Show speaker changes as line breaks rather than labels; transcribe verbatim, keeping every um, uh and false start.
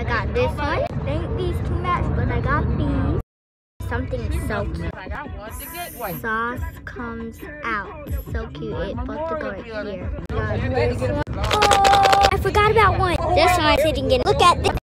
I got this one. They ain't these two match, but I got these. Something so cute. Sauce comes out. So cute. It's supposed to go right here. Got this one. Oh, I forgot about one. This one sitting in. Look at this.